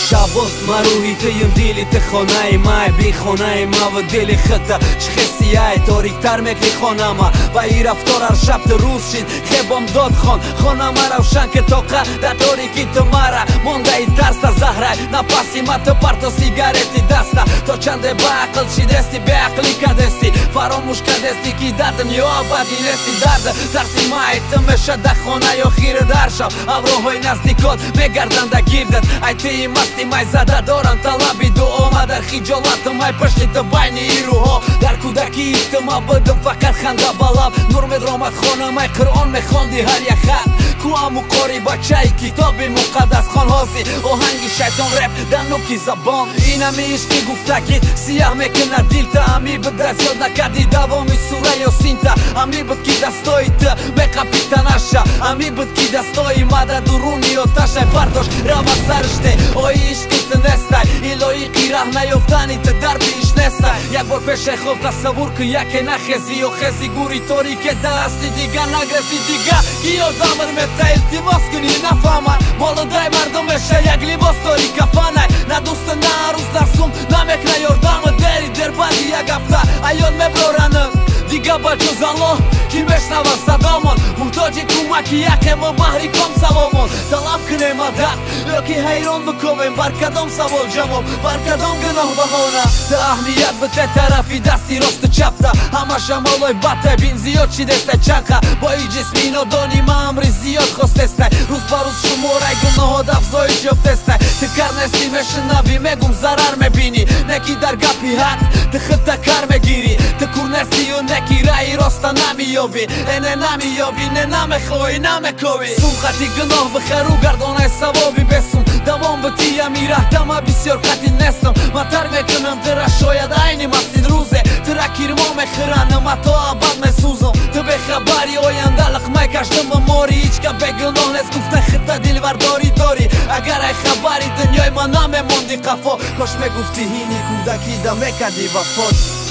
شابوس مروهی تیم دیلی تخونای مای بی خونای ما و دلی خطا شخصی های تاریک تر مکلی خونما با ای رفتار هر شب تو روز شید خیبم داد خونما روشن که توقع در تاریکی تو مارا مونده ای ترستا زهرای نپاسی ما تو پرتو سیگارتی دستا تو چنده با عقل چی دستی به عقلی کدستی فراموش کدستی کی دادن یا آبادی نستی درد ترسی مای تمشه ده خونه یا خیر درشم ابروهای نزدیکات میگردن ده گیردت ای تی مستی مای زده دارن طلبی دو ما در خجالت مای پشتی تو بینی ایروها در کودکی ما بدم فقط خنده بالام نور مدرامت خونه مای قرآن میخوندی هر یک خط کوامو قاری بچه کتاب مقدس خان هازی آهنگی شیطان رپ در نوکی زبان اینم عشقی گفته که سیاه میکنه دیل تا همی بد از یاد نکردی دوامی سوره یا سینتا همی بد کی دستای تا بقبی تنشا همی بد کی دستای مدد درونی و تشه برداش روا سرشته آی عشقی تنستای ایلوی قیره نیفتانی تا دربیش نستای یک بار پیش خوب تصور که یکی نخزی و خزی گوری طوری که دستی دیگه نگرزی دیگه گیو دامر متا التماس کنی نفهمن مالدای مردم بشه یک لیباس داری کفانه نه دوست نه روز درسوم نمکنه یردام دری در بدی یک هفته ایان مبرورنم دیگه با جز الله کی بشنوه صدامون محتاجی کمکی یکم و بحری کم سوامون طلب کنه مدد یکی حیران بکنیم بر کدام سوال جواب بر کدام گناه بهانه ده اهمیت به ته طرفی دستی راست چپ ده همه شمالای بطه بین زیاد چی دسته چنخه با ای جسمی نادانی ما امری زیاد خواستسته روز با روز شماره گناه دفزای جفتسته تکر نستی مشنوی مگم ضرر مبینی نکی در گپی حق تخطه کر مگیری تکور نستی و نکی رای راستا نمیابی اینه نمیابی نه نمیخوی نمیکوی سوم خطی گناه بخرو گردانه ثوابی بسون دوام به تیه میره دمه بسیار خطی نستم ما تر میکنم تره شاید عینی مسید روزه تره کیرما میخرنم تا عباد میسوزم تو به خبری آینده لقمه کشتم ماری هیچ که به گناه نست گفته خطه دل برداری داری اگر ای خبری دنیای ما نمیموندی قفا کاش میگفتی هینی کودکی دمه کدی وفات